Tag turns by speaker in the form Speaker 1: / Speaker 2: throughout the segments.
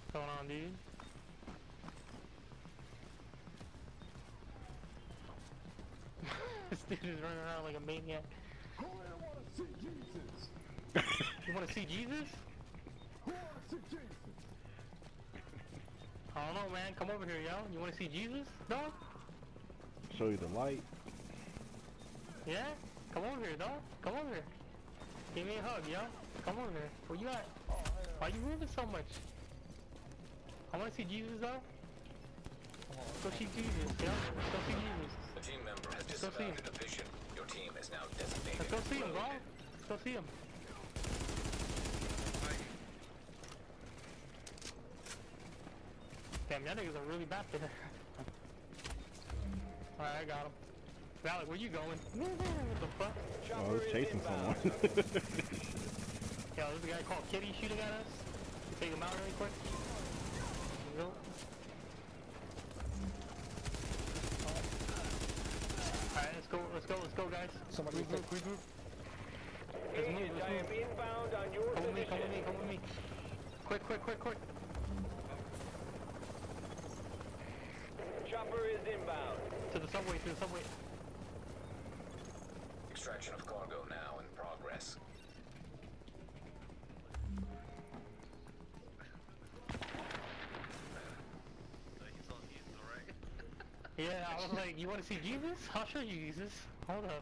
Speaker 1: What's going on, dude? This dude is running around like a maniac.
Speaker 2: Who here wanna see Jesus?
Speaker 1: You wanna see Jesus?
Speaker 2: Who wanna see Jesus?
Speaker 1: I don't know, man. Come over here, yo. You wanna see Jesus, dog?
Speaker 3: Show you the light.
Speaker 1: Yeah? Come over here, dog. Come over here. Give me a hug, yo. Come over here. Where you at? Why you moving so much? I wanna see Jesus, though. Let's go see Jesus, yo. Let's go see Jesus.
Speaker 4: A team member has
Speaker 1: Let's go see him.
Speaker 4: dismounted a vision. Your team is now designated.
Speaker 1: Let's go see him, bro. Let's go see him. Damn, y'all niggas are really bad there. Alright, I got him. Valak, where you going? What the fuck?
Speaker 3: Oh, I was chasing someone.
Speaker 1: Yo, there's a guy called Kitty shooting at us. Take him out really quick. There we go. Alright, let's go, guys.
Speaker 2: Somebody
Speaker 1: regroup. Let's
Speaker 5: I
Speaker 1: move.
Speaker 5: am inbound on your
Speaker 1: Come with me,
Speaker 5: position.
Speaker 1: come with me. Quick.
Speaker 5: Chopper is inbound.
Speaker 1: To the subway.
Speaker 4: Extraction of cargo now in progress.
Speaker 1: Yeah, I was like, you want to see Jesus? I'll show you Jesus. Hold up.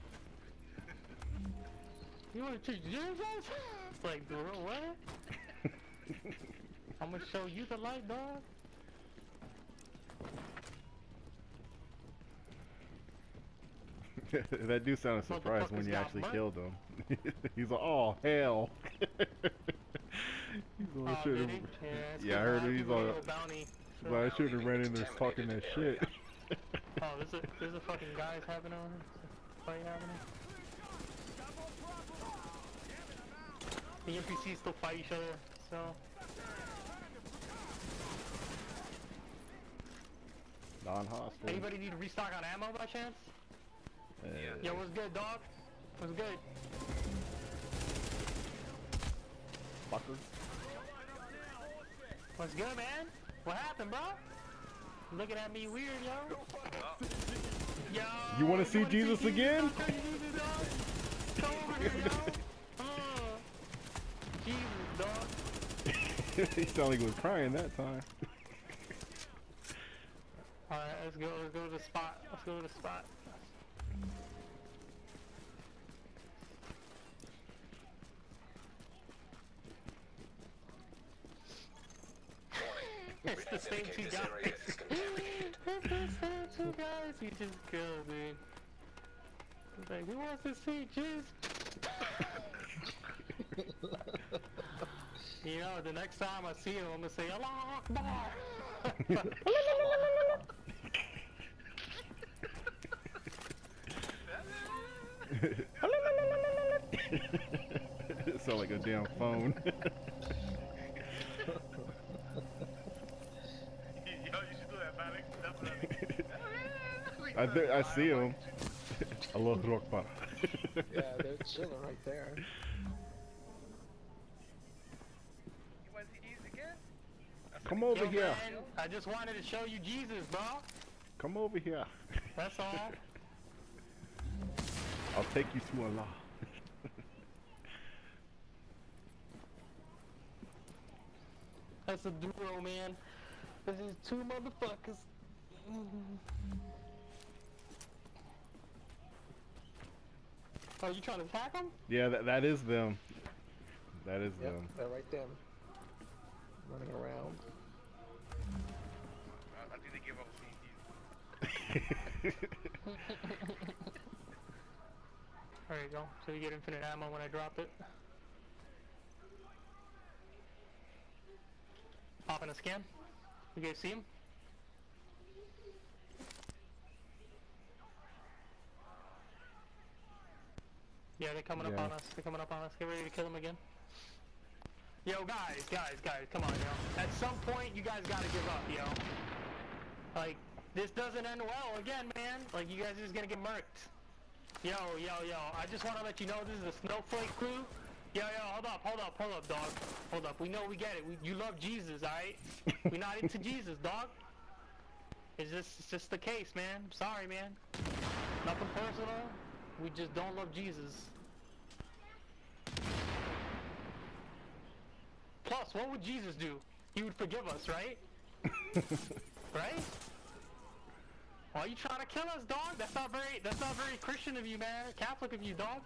Speaker 1: You want to see Jesus? It's like, bro, what? I'm gonna show you the light, dog.
Speaker 3: That dude sounded surprised when you actually killed him. He's like, oh, hell. He's all
Speaker 1: Oh, did he? Yeah,
Speaker 3: I heard it. He's all,
Speaker 1: bounty.
Speaker 3: but I should have ran in there talking that shit.
Speaker 1: Oh, there's a fucking guys happening on here. Fight happening. The NPCs still fight each other, so.
Speaker 3: Non-hostile.
Speaker 1: Anybody need to restock on ammo by chance? Yo, what's good, dog? What's good?
Speaker 3: Fucker.
Speaker 1: What's good, man? What happened, bro? Looking at me weird, yo. Yo.
Speaker 3: You want to see Jesus again?
Speaker 1: Come over here, yo. Jesus, dog.
Speaker 3: He sounded like he was crying that time.
Speaker 1: Alright, let's go to the spot. It's the same two
Speaker 4: This area
Speaker 1: guys.
Speaker 4: is contaminated.
Speaker 1: It's the same two guys you just killed, dude. It's like, who wants to see Jesus? You know, the next time I see him, I'm gonna say, Allah Akbar!
Speaker 3: It sounded like a damn phone.
Speaker 6: Yo, you should do that, Malik. Definitely.
Speaker 3: I see him. Allah Akbar.
Speaker 2: Yeah, they're chilling right there.
Speaker 6: You want to see Jesus again?
Speaker 3: Come over
Speaker 1: Yo,
Speaker 3: here.
Speaker 1: man, I just wanted to show you Jesus, bro.
Speaker 3: Come over here.
Speaker 1: That's all.
Speaker 3: I'll take you to Allah.
Speaker 1: That's a duo, man. This is two motherfuckers. Oh, you trying to attack them?
Speaker 3: Yeah, that is them. That is
Speaker 2: Yep,
Speaker 3: them.
Speaker 2: they're right there. Running around.
Speaker 6: I think they give up seeing Jesus.
Speaker 1: There you go. So you get infinite ammo when I drop it. Pop in a scan. You guys see him? Yeah, they're coming up on us. Get ready to kill them again. Yo, guys, come on, yo. At some point, you guys gotta give up, yo. Like, this doesn't end well again, man. Like, you guys are just gonna get murked. Yo, I just wanna let you know this is a Snowflake crew. Yo, hold up, dog. Hold up. We know, we get it. You love Jesus, alright? We're not into Jesus, dog. It's just the case, man. I'm sorry, man. Nothing personal. We just don't love Jesus. Plus, what would Jesus do? He would forgive us, right? Right? Why are you trying to kill us, dog? That's not very Christian of you, man. Catholic of you, dog.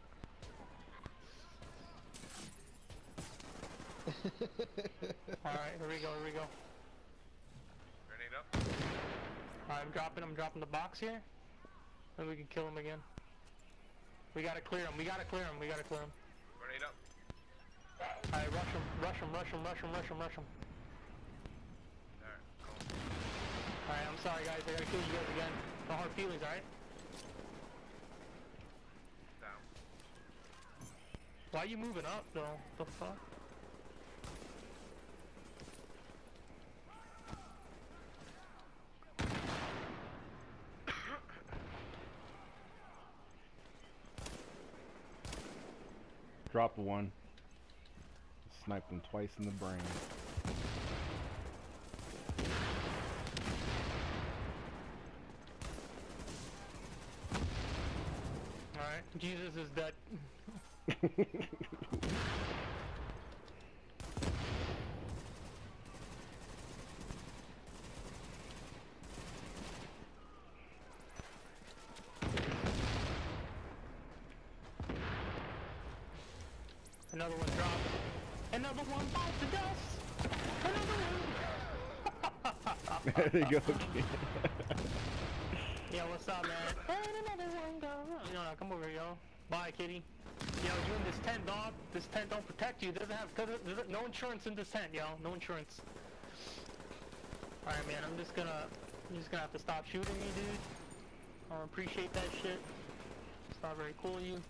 Speaker 1: Alright, here we go.
Speaker 6: Grenade up.
Speaker 1: Alright, I'm dropping the box here. Then we can kill him again. We gotta clear him.
Speaker 6: Grenade up.
Speaker 1: Alright, rush him.
Speaker 6: Alright, cool.
Speaker 1: Alright, I'm sorry guys, I gotta kill you guys again. No hard feelings, alright?
Speaker 6: Down.
Speaker 1: Why are you moving up though? The fuck?
Speaker 3: Dropped one. Sniped him twice in the brain.
Speaker 1: Alright, Jesus is dead. Another one dropped. Another one bites the dust. Another one.
Speaker 3: There you go again.
Speaker 1: Yo, what's up, man? And another one go. Yo, come over here, yo. Bye, kitty. Yo, you in this tent, dog. This tent don't protect you. Doesn't have no insurance in this tent, yo. No insurance. All right, man. I'm just gonna have to stop shooting me, dude. I don't appreciate that shit. It's not very cool of you.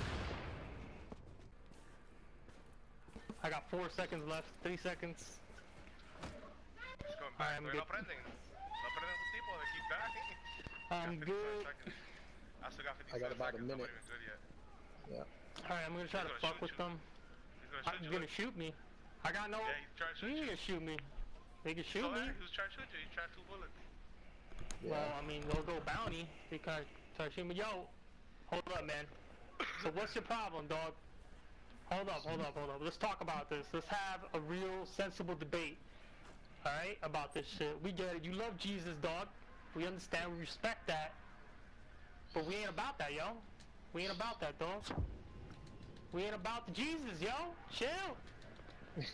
Speaker 1: I got 4 seconds left. 3 seconds.
Speaker 6: Just going back.
Speaker 1: I'm
Speaker 6: No
Speaker 1: good.
Speaker 6: prenden. No prenden su tipo. They keep back.
Speaker 1: I'm
Speaker 6: Got 57
Speaker 1: good.
Speaker 6: seconds. I still got 57
Speaker 2: I got about a
Speaker 6: seconds. I'm
Speaker 2: minute.
Speaker 6: not even good yet.
Speaker 2: Yeah.
Speaker 1: All right, I'm gonna try to
Speaker 6: He's
Speaker 1: fuck
Speaker 6: gonna
Speaker 1: with
Speaker 6: shoot
Speaker 1: them.
Speaker 6: He's gonna shoot
Speaker 1: He's
Speaker 6: you.
Speaker 1: gonna shoot me. I got no.
Speaker 6: Yeah, he's trying to shoot
Speaker 1: You
Speaker 6: you.
Speaker 1: can shoot me. They can shoot
Speaker 6: So
Speaker 1: me.
Speaker 6: he was trying to shoot you. He tried 2 bullets.
Speaker 1: Well, I mean, they'll go bounty. They kind of try to shoot me. Yo, hold up, man. So what's your problem, dog? Hold up. Let's talk about this. Let's have a real, sensible debate. All right, about this shit. We get it. You love Jesus, dog. We understand. We respect that. But we ain't about that, yo. We ain't about that, dog. We ain't about the Jesus, yo. Chill.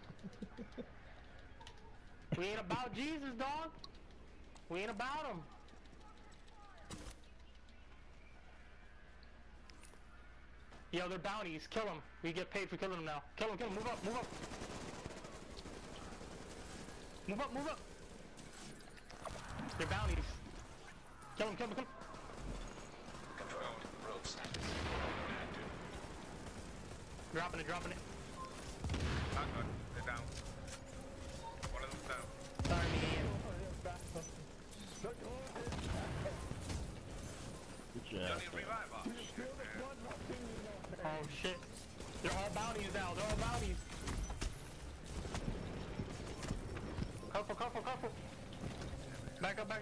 Speaker 1: We ain't about Jesus, dog. We ain't about him. Yo, they're bounties. Kill them. We get paid for killing them now. Kill them. Move up. Move up. They're bounties. Kill them.
Speaker 4: Confirmed. Rogue status active.
Speaker 1: Dropping it.
Speaker 6: Not good. They're down. One of them's down.
Speaker 1: Sorry, me.
Speaker 3: Good
Speaker 6: You
Speaker 3: job.
Speaker 6: don't need revive. Oh, shit, man.
Speaker 1: Oh shit. They're all bounties now. Careful. Back up.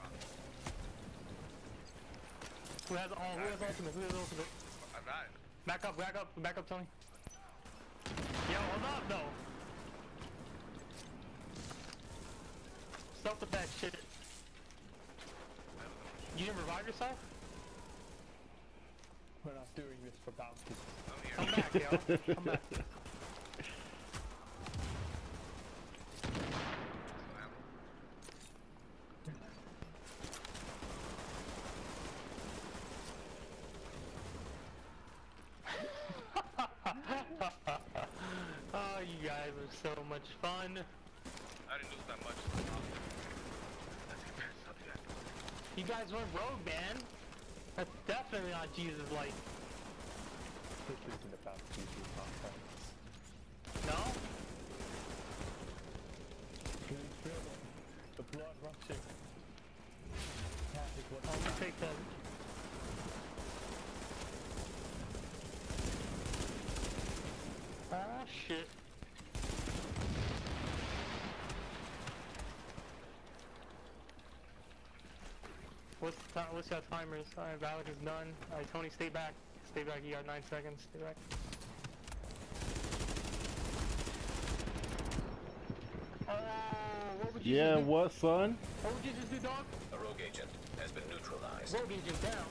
Speaker 1: Who has ultimate?
Speaker 6: I died.
Speaker 1: Back up, Tony. Yo, hold up though. Stop with that shit. You didn't revive yourself?
Speaker 2: We're not doing this for bounty.
Speaker 6: I'm here.
Speaker 1: Come back, yo. Come back. Oh, you guys are so much fun.
Speaker 6: I didn't lose that much. Let's compare something that.
Speaker 1: You guys went rogue, man. That's definitely not Jesus-like.
Speaker 2: This isn't about Jesus nonsense.
Speaker 1: No?
Speaker 2: Can you feel it? The blood rushing. That is what
Speaker 1: I'm gonna take that. shit. What's your timers? Alright, Valak is done. Alright, Tony, stay back. Stay back, you got 9 seconds. Stay back. Oh, what would you
Speaker 3: Yeah,
Speaker 1: just do?
Speaker 3: what, son?
Speaker 1: What would you just do, dog?
Speaker 4: A rogue agent has been neutralized.
Speaker 1: Rogue agent down.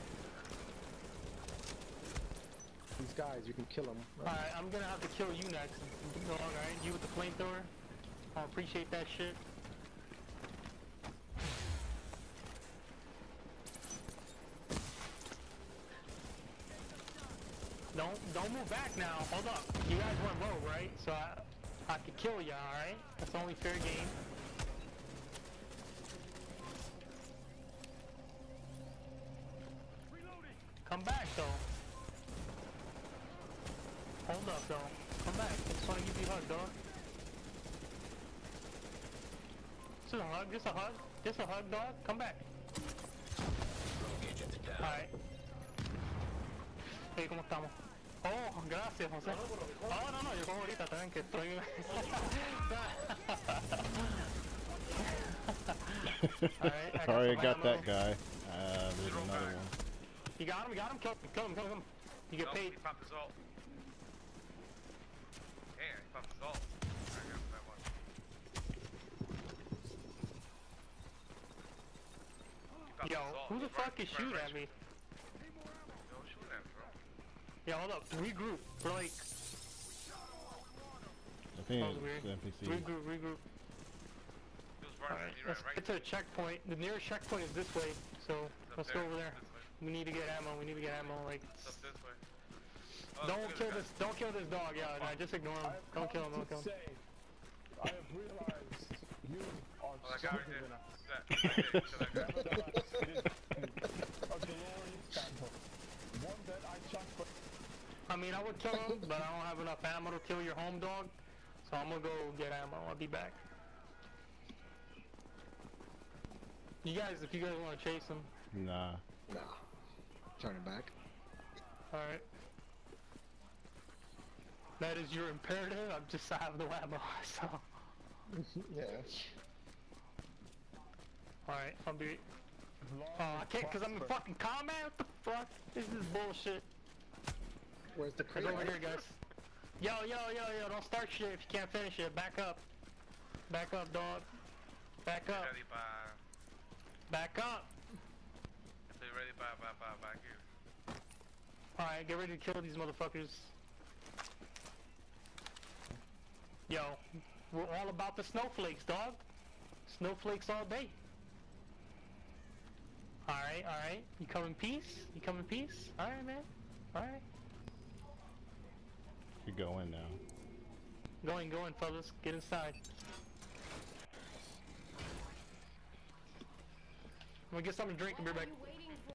Speaker 2: These guys, you can kill them.
Speaker 1: Alright, I'm gonna have to kill you next. Dog, alright? You with the flamethrower? I appreciate that shit. Don't move back now. Hold up. You guys went low, right? So I could kill you, alright? That's the only fair game. Come back though. Hold up though. Come back. I just wanna give you a hug, dog. Just a hug, just a hug. Just a hug, dog. Come back.
Speaker 4: Rogue agent down.
Speaker 1: Alright. Hey, ¿cómo estamos? Oh, gracias, José. Oh, no, yo como ahorita también que estoy... Alright,
Speaker 3: Sorry, I
Speaker 1: some
Speaker 3: got
Speaker 1: ammo.
Speaker 3: that guy. There's another one.
Speaker 1: You got him, kill him. You get
Speaker 6: Nope,
Speaker 1: paid.
Speaker 6: he popped his ult. Yeah, he popped his ult. I got that one. He popped
Speaker 1: Yo,
Speaker 6: his ult.
Speaker 1: who the
Speaker 6: Right-
Speaker 1: fuck is
Speaker 6: right-
Speaker 1: shooting
Speaker 6: right-
Speaker 1: at me?
Speaker 6: Yo, shoot at me, bro.
Speaker 1: Yeah, hold up, regroup. We're like,
Speaker 3: I think
Speaker 1: That was weird.
Speaker 3: it's NPC.
Speaker 1: regroup.
Speaker 6: He was running.
Speaker 1: Alright,
Speaker 6: He
Speaker 1: let's
Speaker 6: ran right.
Speaker 1: get to a checkpoint. The nearest checkpoint is this way, so
Speaker 6: It's up
Speaker 1: let's go over there.
Speaker 6: This way.
Speaker 1: We need to get ammo, like...
Speaker 6: It's up this way. Oh,
Speaker 1: Don't
Speaker 6: look at
Speaker 1: kill
Speaker 6: guy.
Speaker 1: don't kill this dog, yeah, nah, just ignore him. Don't kill him, don't kill him.
Speaker 2: I have realized you are
Speaker 6: Oh, that guy right
Speaker 2: stronger
Speaker 6: there.
Speaker 2: than us.
Speaker 6: That, right there. Kill that guy.
Speaker 2: Nevertheless, it is a glorious battle. One that I chuck for.
Speaker 1: I mean, I would kill him, but I don't have enough ammo to kill your home dog, so I'm gonna go get ammo. I'll be back. You guys, if you guys want to chase him,
Speaker 3: Nah.
Speaker 7: Nah. Turning back.
Speaker 1: alright. That is your imperative. I have no ammo, so.
Speaker 7: Yeah.
Speaker 1: Alright, I'll be. Oh, I can't, cause I'm in fucking combat. What the fuck? This is bullshit.
Speaker 7: Where's the crate?
Speaker 1: Over here, guys. Yo, don't start shit if you can't finish it. Back up. Back up, dog. Back up.
Speaker 6: Ready by.
Speaker 1: Back up.
Speaker 6: They ready by here.
Speaker 1: Alright, get ready to kill these motherfuckers. Yo, we're all about the snowflakes, dog. Snowflakes all day. Alright. You come in peace? You come in peace? Alright, man. Alright.
Speaker 3: You go in now.
Speaker 1: Go in, fellas. Get inside. I'm gonna get something to drink and be back.